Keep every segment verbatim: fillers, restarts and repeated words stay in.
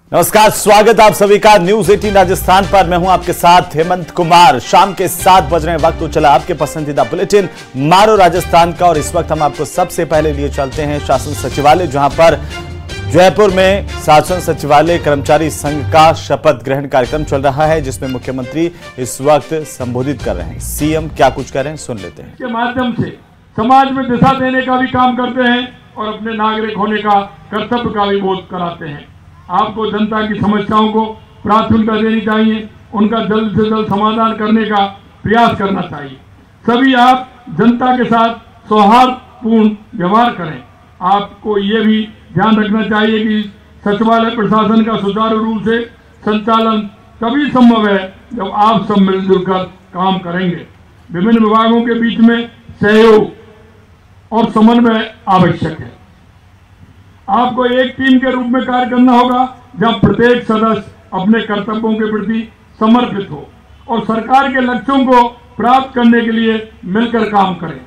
नमस्कार, स्वागत आप सभी का न्यूज अठारह राजस्थान पर। मैं हूं आपके साथ हेमंत कुमार। शाम के सात बज रहे वक्त तो चला आपके पसंदीदा बुलेटिन मारो राजस्थान का, और इस वक्त हम आपको सबसे पहले लिए चलते हैं शासन सचिवालय, जहां पर जयपुर में शासन सचिवालय कर्मचारी संघ का शपथ ग्रहण कार्यक्रम चल रहा है, जिसमें मुख्यमंत्री इस वक्त संबोधित कर रहे हैं। सीएम क्या कुछ कह रहे हैं, सुन लेते हैं। के माध्यम से समाज में दिशा देने का भी काम करते हैं और अपने नागरिक होने का कर्तव्य का भी बोध कराते हैं। आपको जनता की समस्याओं को प्राथमिकता देनी चाहिए, उनका जल्द से जल्द समाधान करने का प्रयास करना चाहिए। सभी आप जनता के साथ सौहार्दपूर्ण व्यवहार करें। आपको ये भी ध्यान रखना चाहिए कि सचिवालय प्रशासन का सुचारू रूप से संचालन तभी संभव है जब आप सब मिलजुल कर काम करेंगे। विभिन्न विभागों के बीच में सहयोग और समन्वय आवश्यक है। आपको एक टीम के रूप में कार्य करना होगा, जहां प्रत्येक सदस्य अपने कर्तव्यों के प्रति समर्पित हो और सरकार के लक्ष्यों को प्राप्त करने के लिए मिलकर काम करें।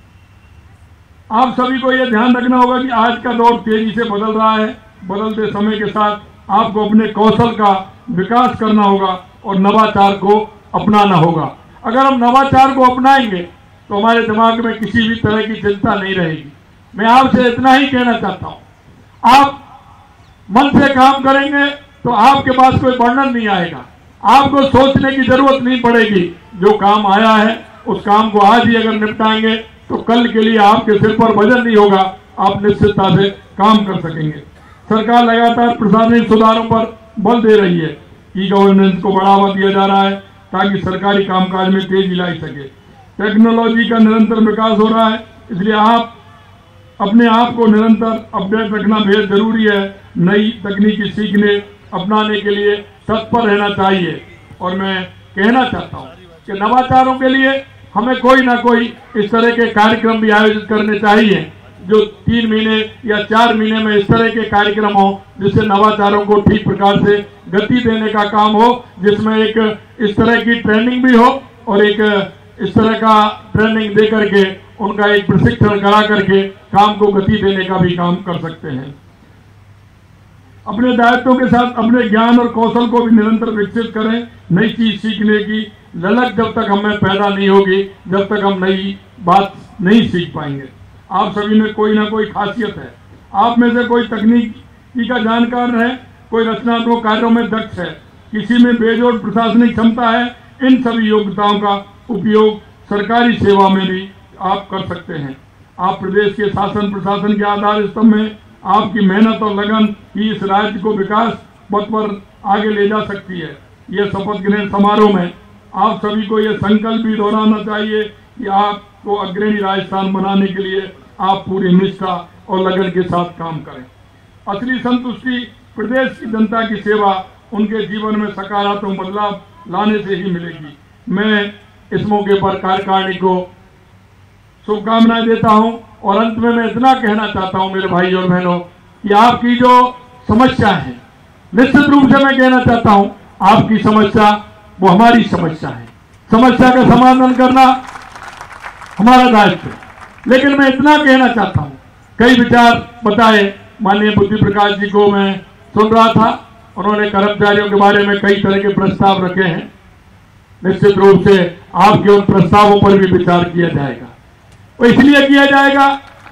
आप सभी को यह ध्यान रखना होगा कि आज का दौर तेजी से बदल रहा है। बदलते समय के साथ आपको अपने कौशल का विकास करना होगा और नवाचार को अपनाना होगा। अगर हम नवाचार को अपनाएंगे तो हमारे दिमाग में किसी भी तरह की चिंता नहीं रहेगी। मैं आपसे इतना ही कहना चाहता हूं, आप मन से काम करेंगे तो आपके पास कोई वर्णन नहीं आएगा। आपको सोचने की जरूरत नहीं पड़ेगी। जो काम आया है उस काम को आज ही अगर निपटाएंगे तो कल के लिए आपके सिर पर वजन नहीं होगा, आप निश्चितता से काम कर सकेंगे। सरकार लगातार प्रशासनिक सुधारों पर बल दे रही है। ई गवर्नेंस को बढ़ावा दिया जा रहा है ताकि सरकारी कामकाज में तेजी लाई सके। टेक्नोलॉजी का निरंतर विकास हो रहा है, इसलिए आप अपने आप को निरंतर अपडेट रखना बेहद जरूरी है। नई तकनीकी सीखने अपनाने के लिए तत्पर रहना चाहिए। और मैं कहना चाहता हूं कि नवाचारों के लिए हमें कोई ना कोई इस तरह के कार्यक्रम भी आयोजित करने चाहिए, जो तीन महीने या चार महीने में इस तरह के कार्यक्रम हो जिससे नवाचारों को ठीक प्रकार से गति देने का काम हो, जिसमें एक इस तरह की ट्रेनिंग भी हो और एक इस तरह का ट्रेनिंग दे करके उनका एक प्रशिक्षण करा करके काम को गति देने का भी काम कर सकते हैं। अपने दायित्वों के साथ अपने ज्ञान और कौशल को भी निरंतर विकसित करें। नई चीज सीखने की ललक जब तक हमें पैदा नहीं होगी, जब तक हम नई बात नहीं सीख पाएंगे। आप सभी में कोई ना कोई खासियत है। आप में से कोई तकनीकी का जानकार है, कोई रचनात्मक कार्यों में दक्ष है, किसी में बेजोड़ प्रशासनिक क्षमता है। इन सभी योग्यताओं का उपयोग सरकारी सेवा में भी आप कर सकते हैं। आप प्रदेश के शासन प्रशासन के आधार स्तंभ में आपकी मेहनत और लगन ही इस राज्य को विकास पथ पर आगे ले जा सकती है। यह शपथ ग्रहण समारोह में आप सभी को यह संकल्प भी दोहराना चाहिए कि आपको अग्रणी राजस्थान बनाने के लिए आप पूरी निष्ठा और लगन के साथ काम करें। असली संतुष्टि प्रदेश की जनता की सेवा उनके जीवन में सकारात्मक बदलाव लाने से ही मिलेगी। मैं इस मौके पर कार्यकारिणी को शुभकामनाएं देता हूं और अंत में मैं इतना कहना चाहता हूं मेरे भाई और बहनों कि आपकी जो समस्या है, निश्चित रूप से मैं कहना चाहता हूं आपकी समस्या वो हमारी समस्या है। समस्या का समाधान करना हमारा दायित्व है। लेकिन मैं इतना कहना चाहता हूं, कई विचार बताए माननीय बुद्धि प्रकाश जी को मैं सुन रहा था। उन्होंने कर्मचारियों के बारे में कई तरह के प्रस्ताव रखे हैं। निश्चित रूप से आपके उन प्रस्तावों पर भी विचार किया जाएगा। वो इसलिए किया जाएगा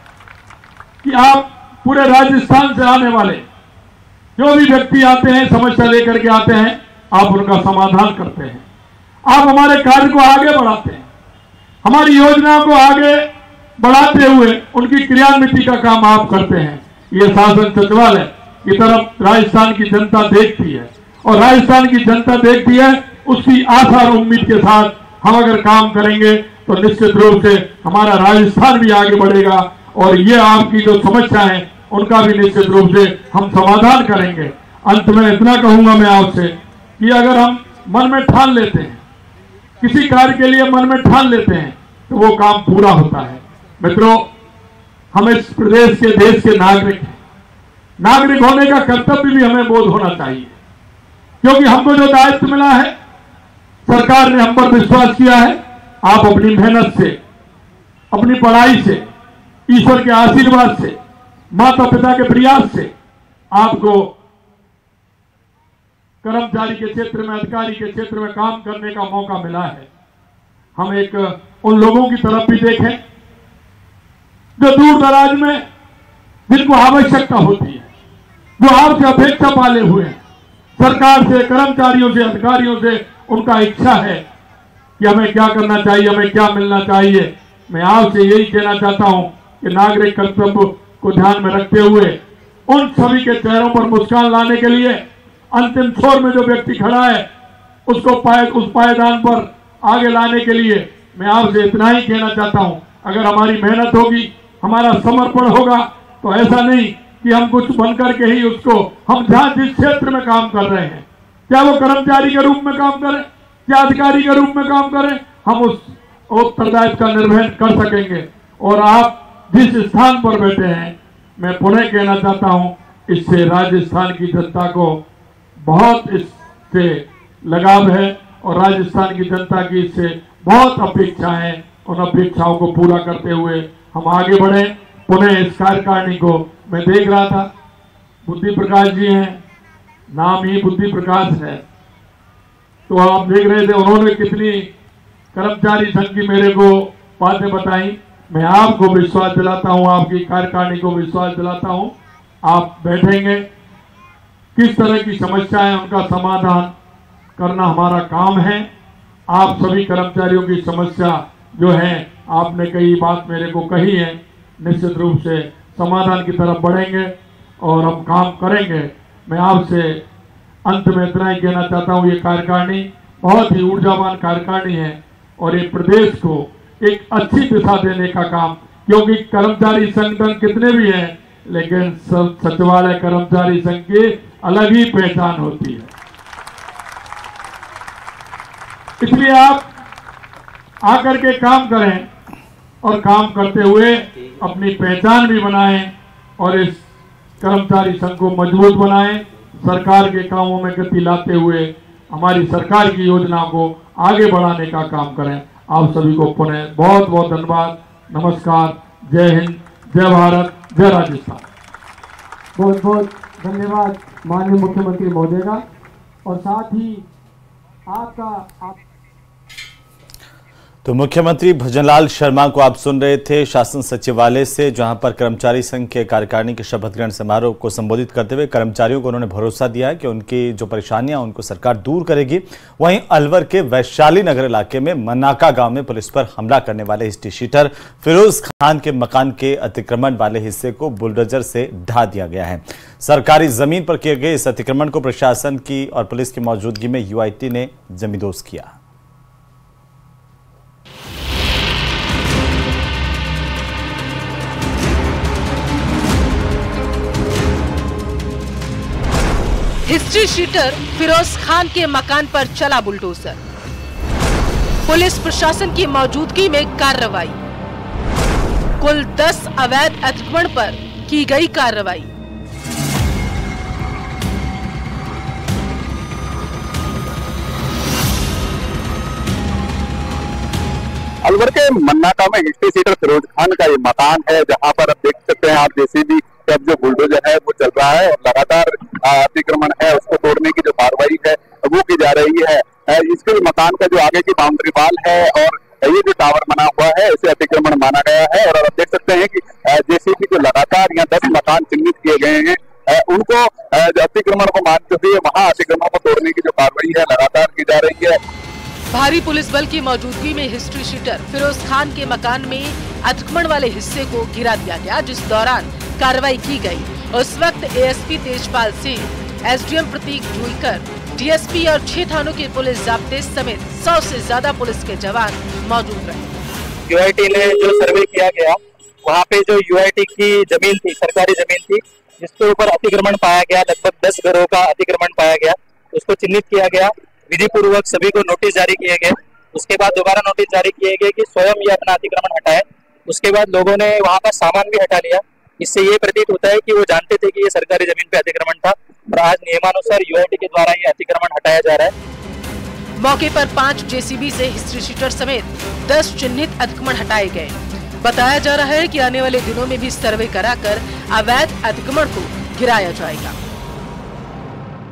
कि आप पूरे राजस्थान से आने वाले जो भी व्यक्ति आते हैं, समस्या लेकर के आते हैं, आप उनका समाधान करते हैं। आप हमारे कार्य को आगे बढ़ाते हैं। हमारी योजनाओं को आगे बढ़ाते हुए उनकी क्रियान्विति का काम आप करते हैं। ये शासन सचिवालय की तरफ राजस्थान की जनता देखती है और राजस्थान की जनता देखती है। उसकी आशा और उम्मीद के साथ हम अगर काम करेंगे तो निश्चित रूप से हमारा राजस्थान भी आगे बढ़ेगा और ये आपकी जो समस्या है उनका भी निश्चित रूप से हम समाधान करेंगे। अंत में इतना कहूंगा मैं आपसे कि अगर हम मन में ठान लेते हैं, किसी कार्य के लिए मन में ठान लेते हैं, तो वो काम पूरा होता है। मित्रों, हम इस प्रदेश के देश के नागरिक हैं। नागरिक होने का कर्तव्य भी हमें बोध होना चाहिए, क्योंकि हमको जो दायित्व मिला है, सरकार ने हम पर विश्वास किया है। आप अपनी मेहनत से, अपनी पढ़ाई से, ईश्वर के आशीर्वाद से, माता पिता के प्रयास से आपको कर्मचारी के क्षेत्र में, अधिकारी के क्षेत्र में काम करने का मौका मिला है। हम एक उन लोगों की तरफ भी देखें जो दूर दराज में, जिनको आवश्यकता होती है, जो आपसे अपेक्षा पाले हुए हैं, सरकार से, कर्मचारियों से, अधिकारियों से उनका इच्छा है कि हमें क्या करना चाहिए, हमें क्या मिलना चाहिए। मैं आपसे यही कहना चाहता हूं कि नागरिक कर्तव्य को ध्यान में रखते हुए उन सभी के चेहरों पर मुस्कान लाने के लिए अंतिम छोर में जो व्यक्ति खड़ा है उसको पाए उस पायदान पर आगे लाने के लिए मैं आपसे इतना ही कहना चाहता हूं, अगर हमारी मेहनत होगी, हमारा समर्पण होगा, तो ऐसा नहीं कि हम कुछ बनकर के ही उसको, हम जहां जिस क्षेत्र में काम कर रहे हैं, क्या वो कर्मचारी के रूप में काम करें, क्या अधिकारी के रूप में काम करें, हम उस उत्तरदायित्व का निर्वहन कर सकेंगे। और आप जिस स्थान पर बैठे हैं, मैं पुनः कहना चाहता हूं, इससे राजस्थान की जनता को बहुत इससे लगाव है और राजस्थान की जनता की इससे बहुत अपेक्षाएं हैं। उन अपेक्षाओं को पूरा करते हुए हम आगे बढ़े। पुनः इस कार्यकारिणी को मैं देख रहा था, बुद्धि प्रकाश जी हैं, नाम ही बुद्धि प्रकाश है, तो आप देख रहे थे उन्होंने कितनी कर्मचारी संघ की मेरे को बातें बताई। मैं आपको विश्वास दिलाता हूं, आपकी कार्यकारिणी को विश्वास दिलाता हूं, आप बैठेंगे, किस तरह की समस्याएं, उनका समाधान करना हमारा काम है। आप सभी कर्मचारियों की समस्या जो है, आपने कई बात मेरे को कही है, निश्चित रूप से समाधान की तरफ बढ़ेंगे और हम काम करेंगे। मैं आपसे अंत में इतना ही कहना चाहता हूं, ये कार्यकारिणी बहुत ही ऊर्जावान कार्यकारिणी है और ये प्रदेश को एक अच्छी दिशा देने का काम, क्योंकि कर्मचारी संगठन कितने भी हैं, लेकिन सचिवालय कर्मचारी संघ की अलग ही पहचान होती है। इसलिए आप आकर के काम करें और काम करते हुए अपनी पहचान भी बनाएं और इस कर्मचारी संघ को मजबूत बनाएं। सरकार के कामों में गति लाते हुए हमारी सरकार की योजनाओं को आगे बढ़ाने का काम करें। आप सभी को पुनः बहुत बहुत धन्यवाद। नमस्कार, जय हिंद, जय भारत, जय राजस्थान। बहुत बहुत धन्यवाद माननीय मुख्यमंत्री महोदय का, और साथ ही आपका आप तो मुख्यमंत्री भजनलाल शर्मा को आप सुन रहे थे शासन सचिवालय से, जहां पर कर्मचारी संघ के कार्यकारिणी के शपथ ग्रहण समारोह को संबोधित करते हुए कर्मचारियों को उन्होंने भरोसा दिया है कि उनकी जो परेशानियां उनको सरकार दूर करेगी। वहीं अलवर के वैशाली नगर इलाके में मनाका गांव में पुलिस पर हमला करने वाले हिस्ट्री शीटर फिरोज खान के मकान के अतिक्रमण वाले हिस्से को बुलडोजर से ढा दिया गया है। सरकारी जमीन पर किए गए इस अतिक्रमण को प्रशासन की और पुलिस की मौजूदगी में यूआईटी ने जमींदोज किया। हिस्ट्री शीटर फिरोज खान के मकान पर चला बुलडोजर। पुलिस प्रशासन की मौजूदगी में कार्रवाई। कुल दस अवैध अतिक्रमण पर की गई कार्रवाई। अलवर के मन्नाका में हिस्ट्री शीटर फिरोज खान का ये मकान है, जहां पर आप देख सकते हैं, आप जेसीबी अब जो बुलडोजर है वो चल रहा है और लगातार अतिक्रमण है उसको तोड़ने की जो कार्रवाई है वो की जा रही है। इसके मकान का जो आगे की बाउंड्री वाल है और ये जो टावर बना हुआ है इसे अतिक्रमण माना गया है। और आप देख सकते हैं कि जेसीबी जो लगातार यहाँ दस मकान चिन्हित किए गए हैं, उनको अतिक्रमण को मानते हुए वहाँ अतिक्रमण को तोड़ने की जो कार्रवाई है लगातार की जा रही है। भारी पुलिस बल की मौजूदगी में हिस्ट्री शीटर फिरोज खान के मकान में अतिक्रमण वाले हिस्से को गिरा दिया गया, जिस दौरान कार्रवाई की गई। उस वक्त ASP Tejpal Singh, SDM Prateek Juikar, DSP और छह थानों के पुलिस जाब्ते समेत सौ से ज्यादा पुलिस के जवान मौजूद रहे। यूआईटी ने जो सर्वे किया गया, वहाँ पे जो यूआईटी की जमीन थी, सरकारी जमीन थी, जिसके ऊपर अतिक्रमण पाया गया, लगभग दस घरों का अतिक्रमण पाया गया, उसको चिन्हित किया गया। विधि पूर्वक सभी को नोटिस जारी किए गए। उसके बाद दोबारा नोटिस जारी किए गए कि स्वयं ये अपना अतिक्रमण हटाए। उसके बाद लोगों ने वहाँ का सामान भी हटा लिया। इससे ये प्रतीत होता है कि वो जानते थे कि ये सरकारी जमीन पे अतिक्रमण था और आज नियमानुसार यूआईटी के द्वारा ये अतिक्रमण हटाया जा रहा है। मौके पर पांच जेसीबी से हिस्ट्री शीटर समेत दस चिन्हित अतिक्रमण हटाए गए। बताया जा रहा है कि आने वाले दिनों में भी सर्वे कराकर अवैध अतिक्रमण को गिराया जाएगा।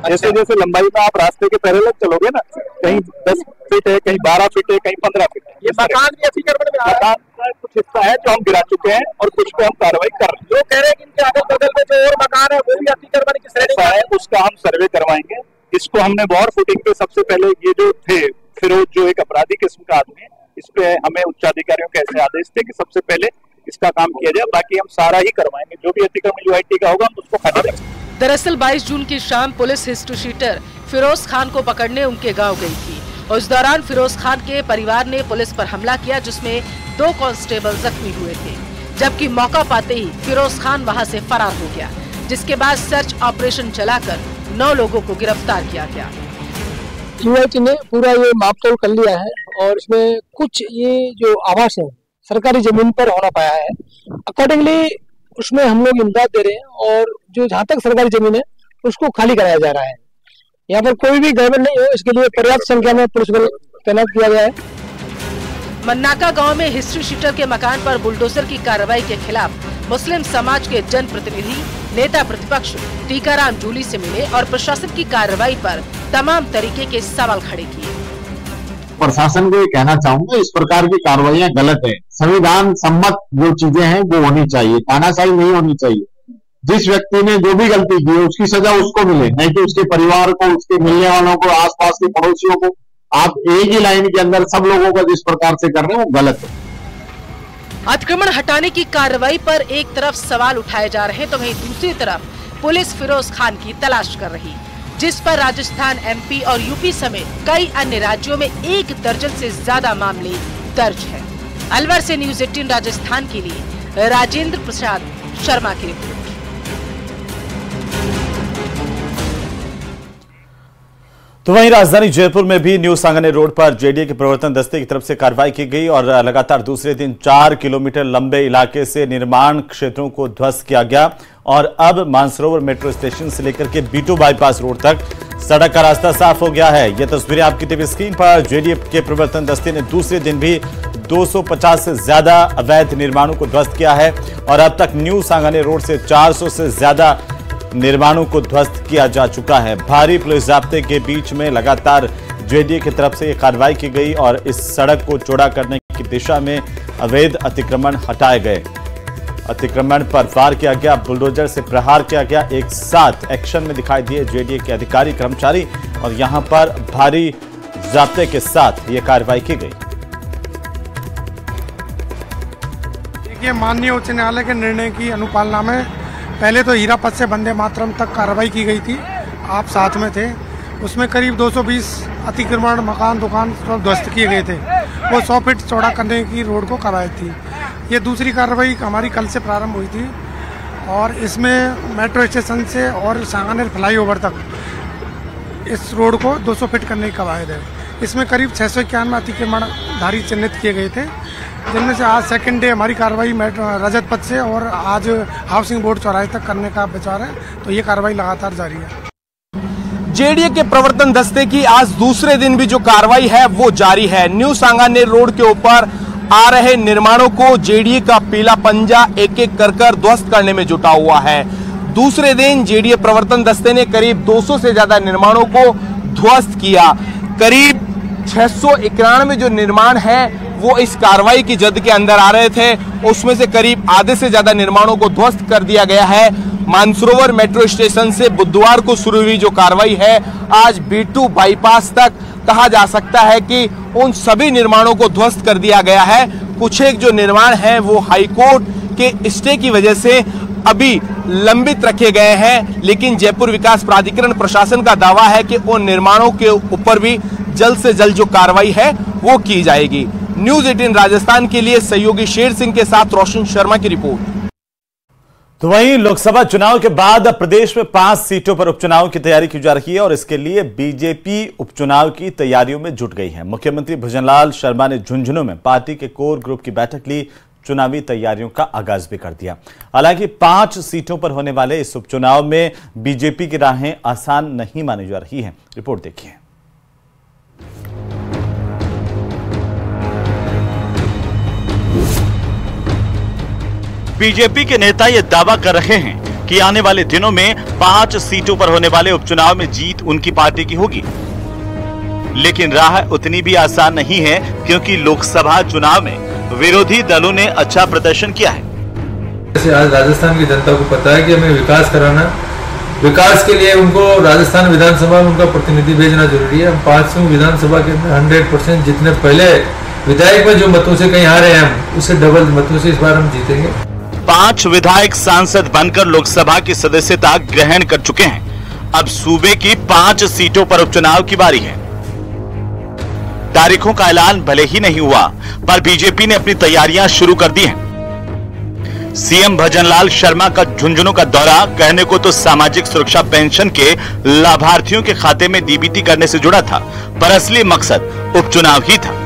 जैसे जैसे लंबाई में आप रास्ते के पहले लग चलोगे ना, कहीं दस फीट है, कहीं बारह फीट है, कहीं पंद्रह फीट है। ये मकान भी अतिक्रमण में आ रहा है। मकान का कुछ हिस्सा है जो हम गिरा चुके हैं और कुछ पे हम कार्रवाई कर रहे हैं। लोग कह रहे हैं कि इनके अगल बगल में जो और मकान है वो भी अतिक्रमण की श्रेणी में है, उसका हम सर्वे करवाएंगे। इसको हमने वॉर फुटिंग पे सबसे पहले ये जो थे फिरोज, जो एक अपराधी किस्म का आदमी है, इस पे हमें उच्चाधिकारियों के ऐसे आदेश थे कि सबसे पहले इसका काम किया जाए, बाकी हम सारा ही करवाएंगे। जो भी अतिक्रमण यूआईटी का होगा हम उसको खत्म करेंगे। दरअसल बाईस जून की शाम police history sheeter Firoz Khan को पकड़ने उनके गांव गई थी। उस दौरान फिरोज खान के परिवार ने पुलिस पर हमला किया, जिसमें दो कांस्टेबल जख्मी हुए थे, जबकि मौका पाते ही फिरोज खान वहां से फरार हो गया, जिसके बाद सर्च ऑपरेशन चलाकर नौ लोगों को गिरफ्तार किया गया। यूआईटी ने पूरा ये मापतोल कर लिया है और इसमें कुछ ये जो आवास है सरकारी जमीन पर होना पाया है, अकॉर्डिंगली उसमें हम लोग इमदाद दे रहे हैं और जो जहाँ तक सरकारी जमीन है उसको खाली कराया जा रहा है। यहाँ पर कोई भी गड़बड़ नहीं हो, इसके लिए पर्याप्त संख्या में पुलिस बल तैनात किया गया है। मन्नाका गांव में हिस्ट्री शीटर के मकान पर बुलडोजर की कार्रवाई के खिलाफ मुस्लिम समाज के जन प्रतिनिधि, नेता प्रतिपक्ष टीकाराम जूली से मिले और प्रशासन की कार्रवाई पर तमाम तरीके के सवाल खड़े किए। प्रशासन को ये कहना चाहूंगा, इस प्रकार की कार्रवाइयां गलत है। संविधान सम्मत जो चीजें हैं वो होनी चाहिए, तानाशाही नहीं होनी चाहिए। जिस व्यक्ति ने जो भी गलती की है उसकी सजा उसको मिले, नहीं कि उसके परिवार को, उसके मिलने वालों को, आसपास के पड़ोसियों को। आप एक ही लाइन के अंदर सब लोगों का जिस प्रकार से कर रहे हैं वो गलत है। अतिक्रमण हटाने की कार्रवाई पर एक तरफ सवाल उठाए जा रहे हैं तो वहीं दूसरी तरफ पुलिस फिरोज खान की तलाश कर रही, जिस पर राजस्थान, एमपी और यूपी समेत कई अन्य राज्यों में एक दर्जन से ज्यादा मामले दर्ज हैं। अलवर से न्यूज अठारह राजस्थान के लिए राजेंद्र प्रसाद शर्मा की रिपोर्ट। तो वहीं राजधानी जयपुर में भी न्यू सांगानेर रोड पर जेडीए के प्रवर्तन दस्ते की तरफ से कार्रवाई की गई और लगातार दूसरे दिन चार किलोमीटर लंबे इलाके से निर्माण क्षेत्रों को ध्वस्त किया गया और अब मानसरोवर मेट्रो स्टेशन से लेकर के बीटू बाईपास रोड तक सड़क का रास्ता साफ हो गया है। ये तस्वीरें आपकी टीवी स्क्रीन पर। जेडीए के प्रवर्तन दस्ते ने दूसरे दिन भी दो सौ पचास से ज्यादा अवैध निर्माणों को ध्वस्त किया है और अब तक न्यू सांगानेर रोड से चार सौ से ज्यादा निर्माणों को ध्वस्त किया जा चुका है। भारी पुलिस जाब्ते के बीच में लगातार जेडीए की तरफ से कार्रवाई की गई और इस सड़क को चौड़ा करने की दिशा में अवैध अतिक्रमण हटाए गए। अतिक्रमण पर वार किया गया, बुलडोजर से प्रहार किया गया। एक साथ एक्शन में दिखाई दिए जेडीए के अधिकारी, कर्मचारी और यहां पर भारी जाब्ते के साथ ये कार्रवाई की गई। देखिए, माननीय उच्च न्यायालय के निर्णय की अनुपालना में पहले तो हीरापत से वंदे मातरम तक कार्रवाई की गई थी, आप साथ में थे। उसमें करीब दो सौ बीस अतिक्रमण, मकान, दुकान सब ध्वस्त किए गए थे। वो सौ फीट चौड़ा करने की रोड को कराई थी। ये दूसरी कार्रवाई हमारी कल से प्रारंभ हुई थी और इसमें मेट्रो स्टेशन से और सांगानेर फ्लाईओवर तक इस रोड को दो सौ फीट करने की कवायद है। इसमें करीब छः सौ इक्यानवे अतिक्रमणधारी चिन्हित किए गए थे, जिनमें से आज सेकंड डे हमारी कार्रवाई रजत पथ से और आज हाउसिंग बोर्ड चौराहे तक करने का विचार है। तो ये कार्रवाई लगातार जारी है। जेडीए के प्रवर्तन दस्ते की आज दूसरे दिन भी जो कार्रवाई है वो जारी है। न्यू सांगानेर रोड के ऊपर आ रहे निर्माणों को जेडीए का पीला पंजा एक एक कर कर ध्वस्त करने में जुटा हुआ है। दूसरे दिन जेडीए प्रवर्तन दस्ते ने करीब दो सौ से ज्यादा निर्माणों को ध्वस्त किया। करीब छह सौ इक्यानवे जो निर्माण है वो इस कार्रवाई की जद के अंदर आ रहे थे, उसमें से करीब आधे से ज्यादा निर्माणों को ध्वस्त कर दिया गया है। मानसरोवर मेट्रो स्टेशन से बुधवार को शुरू हुई जो कार्रवाई है, आज बीटू बाईपास तक कहा जा सकता है कि उन सभी निर्माणों को ध्वस्त कर दिया गया है। कुछ एक जो निर्माण है वो हाईकोर्ट के स्टे की वजह से अभी लंबित रखे गए हैं, लेकिन जयपुर विकास प्राधिकरण प्रशासन का दावा है कि उन निर्माणों के ऊपर भी जल्द से जल्द जो कार्रवाई है वो की जाएगी। न्यूज अठारह राजस्थान के लिए सहयोगी शेर सिंह के साथ रोशन शर्मा की रिपोर्ट। तो वहीं लोकसभा चुनाव के बाद प्रदेश में पांच सीटों पर उपचुनाव की तैयारी की जा रही है और इसके लिए बीजेपी उपचुनाव की तैयारियों में जुट गई है। मुख्यमंत्री भजनलाल शर्मा ने झुंझुनू में पार्टी के कोर ग्रुप की बैठक ली, चुनावी तैयारियों का आगाज भी कर दिया। हालांकि पांच सीटों पर होने वाले इस उपचुनाव में बीजेपी की राहें आसान नहीं मानी जा रही हैं। रिपोर्ट देखिए। बीजेपी के नेता ये दावा कर रहे हैं कि आने वाले दिनों में पांच सीटों पर होने वाले उपचुनाव में जीत उनकी पार्टी की होगी। लेकिन राह उतनी भी आसान नहीं है, क्योंकि लोकसभा चुनाव में विरोधी दलों ने अच्छा प्रदर्शन किया है। आज राजस्थान की जनता को पता है कि हमें विकास कराना, विकास के लिए उनको राजस्थान विधानसभा में उनका प्रतिनिधि भेजना जरूरी है। हम पांचवीं विधानसभा के हंड्रेड परसेंट जितने पहले विधायक में जो मतों से कहीं हारे हैं, हम उससे डबल मतों से इस बार हम जीतेंगे। पांच विधायक सांसद बनकर लोकसभा की सदस्यता ग्रहण कर चुके हैं। अब सूबे की पांच सीटों पर उपचुनाव की बारी है। तारीखों का ऐलान भले ही नहीं हुआ, पर बीजेपी ने अपनी तैयारियां शुरू कर दी हैं। सीएम भजनलाल शर्मा का झुंझुनू का दौरा कहने को तो सामाजिक सुरक्षा पेंशन के लाभार्थियों के खाते में डीबीटी करने से जुड़ा था, पर असली मकसद उपचुनाव ही था।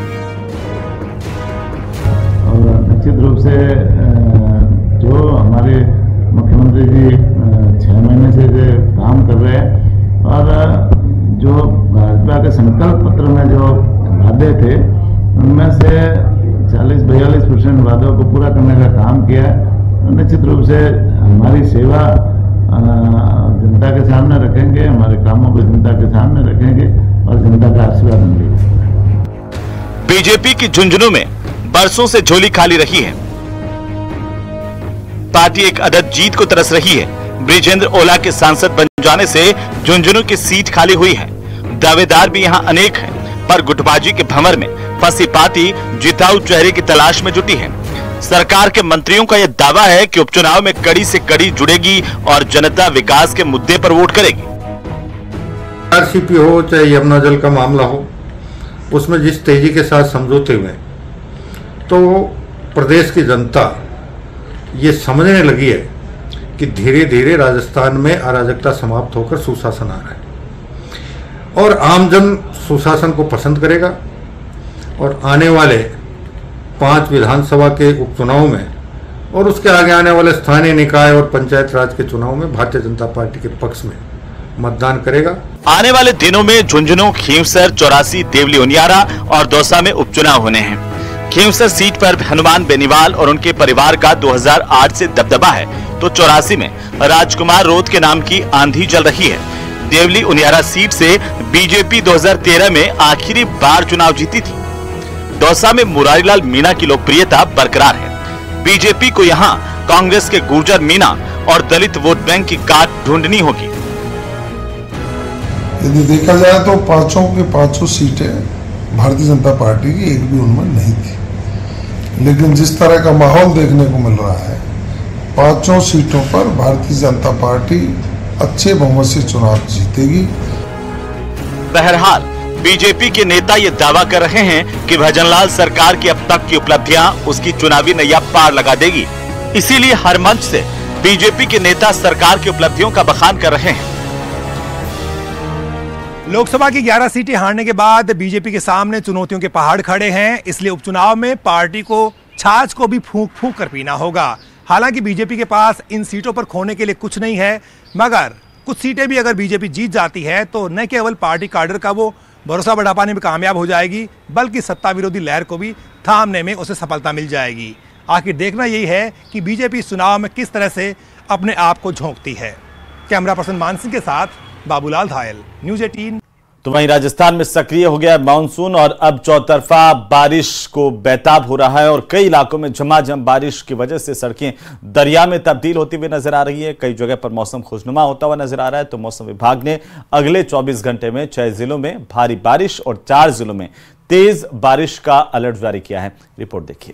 और निश्चित रूप से जो हमारे मुख्यमंत्री जी छह महीने से काम कर रहे हैं और जो भाजपा के संकल्प पत्र में जो वादे थे, उनमें से चालीस बयालीस परसेंट वादों को पूरा करने का काम किया है। निश्चित रूप से हमारी सेवा जनता के सामने रखेंगे, हमारे कामों को जनता के सामने रखेंगे और जनता का आशीर्वाद मिलेगा। बीजेपी की झुंझुनू में बरसों से झोली खाली रही है। पार्टी एक अदद जीत को तरस रही है। ब्रिजेंद्र ओला के सांसद बन जाने से झुंझुनू की सीट खाली हुई है। दावेदार भी यहां अनेक हैं, पर गुटबाजी के भंवर में फंसी पार्टी जिताऊ चेहरे की तलाश में जुटी है। सरकार के मंत्रियों का यह दावा है कि उपचुनाव में कड़ी से कड़ी जुड़ेगी और जनता विकास के मुद्दे पर वोट करेगी। आरसीपी हो चाहे यमुना जल का मामला हो, उसमें जिस तेजी के साथ समझौते हुए, तो प्रदेश की जनता ये समझने लगी है कि धीरे धीरे राजस्थान में अराजकता समाप्त होकर सुशासन आ रहा है और आमजन सुशासन को पसंद करेगा। और आने वाले पांच विधानसभा के उपचुनाव में और उसके आगे आने वाले स्थानीय निकाय और पंचायत राज के चुनाव में भारतीय जनता पार्टी के पक्ष में मतदान करेगा। आने वाले दिनों में झुंझुनू, खींवसर, चौरासी, देवली उनियारा और दौसा में उपचुनाव होने हैं। खींवसर सीट पर हनुमान बेनीवाल और उनके परिवार का दो हज़ार आठ से दबदबा है, तो चौरासी में राजकुमार रोत के नाम की आंधी चल रही है। देवली उनियारा सीट से बीजेपी दो हज़ार तेरह में आखिरी बार चुनाव जीती थी। दौसा में मुरारीलाल मीणा की लोकप्रियता बरकरार है। बीजेपी को यहां कांग्रेस के गुर्जर मीणा और दलित वोट बैंक की काट ढूंढनी होगी। यदि देखा जाए तो पांचों के पांचों सीटें भारतीय जनता पार्टी की एक भी उनमें नहीं थी, लेकिन जिस तरह का माहौल देखने को मिल रहा है, पांचों सीटों पर भारतीय जनता पार्टी अच्छे बहुमत से चुनाव जीतेगी। बहरहाल बीजेपी के नेता ये दावा कर रहे हैं कि भजनलाल सरकार की अब तक की उपलब्धियां उसकी चुनावी नैया पार लगा देगी। इसीलिए हर मंच से बीजेपी के नेता सरकार की उपलब्धियों का बखान कर रहे हैं। लोकसभा की ग्यारह सीटें हारने के बाद बीजेपी के सामने चुनौतियों के पहाड़ खड़े हैं, इसलिए उपचुनाव में पार्टी को छाछ को भी फूंक फूंक कर पीना होगा। हालांकि बीजेपी के पास इन सीटों पर खोने के लिए कुछ नहीं है, मगर कुछ सीटें भी अगर बीजेपी जीत जाती है तो न केवल पार्टी काडर का वो भरोसा बढ़ा पाने में कामयाब हो जाएगी, बल्कि सत्ता विरोधी लहर को भी थामने में उसे सफलता मिल जाएगी। आखिर देखना यही है कि बीजेपी चुनाव में किस तरह से अपने आप को झोंकती है। कैमरा पर्सन मानसिंह के साथ बाबूलाल धायल, न्यूज अठारह। तो वहीं राजस्थान में सक्रिय हो गया मानसून और अब चौतरफा बारिश को बेताब हो रहा है और कई इलाकों में झमाझम बारिश की वजह से सड़कें दरिया में तब्दील होती हुई नजर आ रही है। कई जगह पर मौसम खुशनुमा होता हुआ नजर आ रहा है। तो मौसम विभाग ने अगले चौबीस घंटे में छह जिलों में भारी बारिश और चार जिलों में तेज बारिश का अलर्ट जारी किया है। रिपोर्ट देखिए।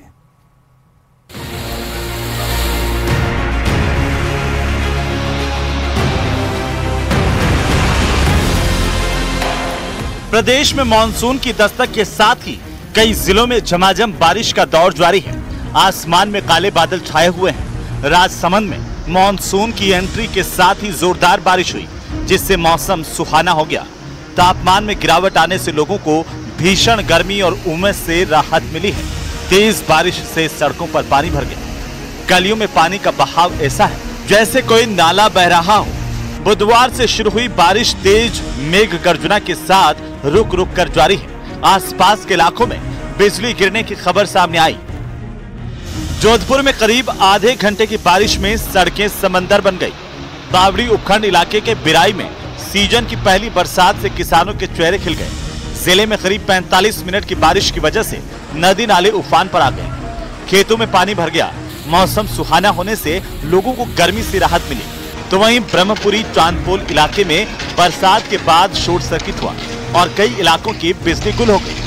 प्रदेश में मानसून की दस्तक के साथ ही कई जिलों में झमाझम बारिश का दौर जारी है। आसमान में काले बादल छाए हुए हैं। राजसमंद में मानसून की एंट्री के साथ ही जोरदार बारिश हुई, जिससे मौसम सुहाना हो गया। तापमान में गिरावट आने से लोगों को भीषण गर्मी और उमस से राहत मिली है। तेज बारिश से सड़कों पर पानी भर गया। गलियों में पानी का बहाव ऐसा है जैसे कोई नाला बह रहा हो। बुधवार से शुरू हुई बारिश तेज मेघ गर्जना के साथ रुक रुक कर जारी है। आसपास के इलाकों में बिजली गिरने की खबर सामने आई। जोधपुर में करीब आधे घंटे की बारिश में सड़कें समंदर बन गई। बावड़ी उपखंड इलाके के बिराई में सीजन की पहली बरसात से किसानों के चेहरे खिल गए। जिले में करीब पैंतालीस मिनट की बारिश की वजह से नदी नाले उफान पर आ गए, खेतों में पानी भर गया। मौसम सुहाना होने से लोगों को गर्मी से राहत मिली। तो वहीं ब्रह्मपुरी चांदपोल इलाके में बरसात के बाद शॉर्ट सर्किट हुआ और कई इलाकों की बिजली गुल हो गई।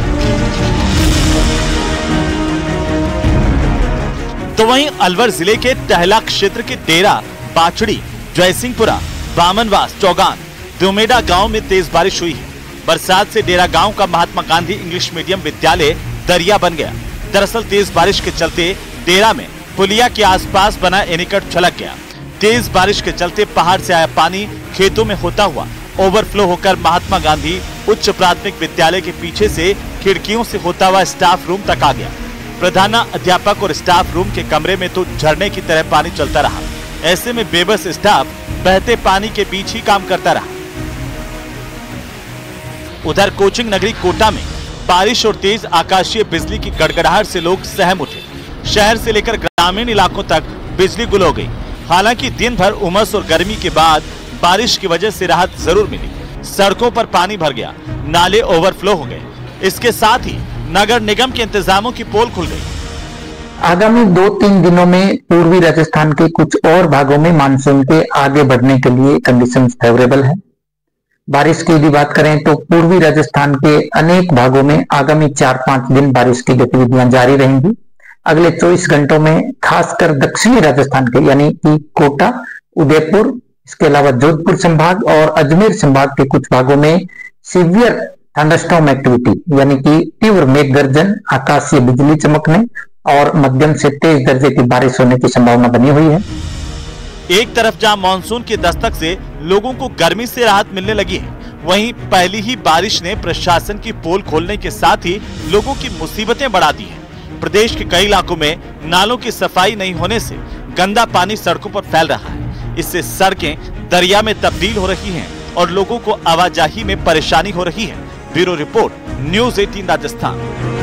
तो वहीं अलवर जिले के टहला क्षेत्र के डेरा, बाछड़ी, जयसिंहपुरा, बामनवास, चौगान, दुमेडा गांव में तेज बारिश हुई है। बरसात से डेरा गांव का महात्मा गांधी इंग्लिश मीडियम विद्यालय दरिया बन गया। दरअसल तेज बारिश के चलते डेरा में पुलिया के आसपास बना एनीकट छलक गया। तेज बारिश के चलते पहाड़ से आया पानी खेतों में होता हुआ ओवरफ्लो होकर महात्मा गांधी उच्च प्राथमिक विद्यालय के पीछे से खिड़कियों से होता हुआ स्टाफ रूम तक आ गया। प्रधान अध्यापक और स्टाफ रूम के कमरे में तो झरने की तरह पानी चलता रहा। ऐसे में बेबस स्टाफ बहते पानी के बीच ही काम करता रहा। उधर कोचिंग नगरी कोटा में बारिश और तेज आकाशीय बिजली की गड़गड़ाहट से लोग सहम उठे। शहर से लेकर ग्रामीण इलाकों तक बिजली गुल हो गई। हालांकि दिन भर उमस और गर्मी के बाद बारिश की वजह से राहत जरूर मिली। सड़कों पर पानी भर गया, नाले ओवरफ्लो हो गए। इसके साथ ही नगर निगम के इंतजामों की पोल खुल गई। आगामी दो तीन दिनों में पूर्वी राजस्थान के कुछ और भागों में मानसून के आगे बढ़ने के लिए कंडीशन फेवरेबल है। बारिश की यदि बात करें तो पूर्वी राजस्थान के अनेक भागों में आगामी चार पांच दिन बारिश की गतिविधियां जारी रहेंगी। अगले चौबीस घंटों में खासकर दक्षिणी राजस्थान के यानी कि कोटा, उदयपुर, इसके अलावा जोधपुर संभाग और अजमेर संभाग के कुछ भागों में सीवियर थंडरस्टॉर्म एक्टिविटी यानी कि तीव्र मेघ गर्जन, आकाशीय बिजली चमकने और मध्यम से तेज दर्जे की बारिश होने की संभावना बनी हुई है। एक तरफ जहां मानसून की दस्तक से लोगों को गर्मी से राहत मिलने लगी है, वहीं पहली ही बारिश ने प्रशासन की पोल खोलने के साथ ही लोगों की मुसीबतें बढ़ा दी हैं। प्रदेश के कई इलाकों में नालों की सफाई नहीं होने से गंदा पानी सड़कों पर फैल रहा है। इससे सड़कें दरिया में तब्दील हो रही हैं और लोगों को आवाजाही में परेशानी हो रही है। ब्यूरो रिपोर्ट, न्यूज़ अठारह राजस्थान।